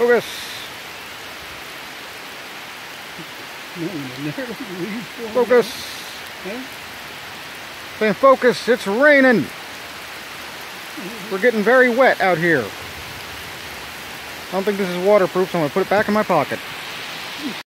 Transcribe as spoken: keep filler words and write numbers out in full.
Focus. Focus. Saying focus, it's raining. We're getting very wet out here. I don't think this is waterproof, so I'm going to put it back in my pocket.